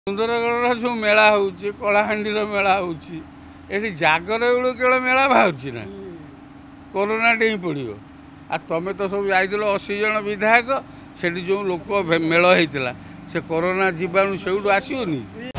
सुंदरगढ़ जो मेला होची कलाहांडी मेला होची एठी जागर बेलू केवल मेला बाहर ना कोरोना डेई पड़ो आ तुम तो सब जाइल 80 जन विधायक से जो लोक मेल होता से कोरोना जीवाणु से आसोनी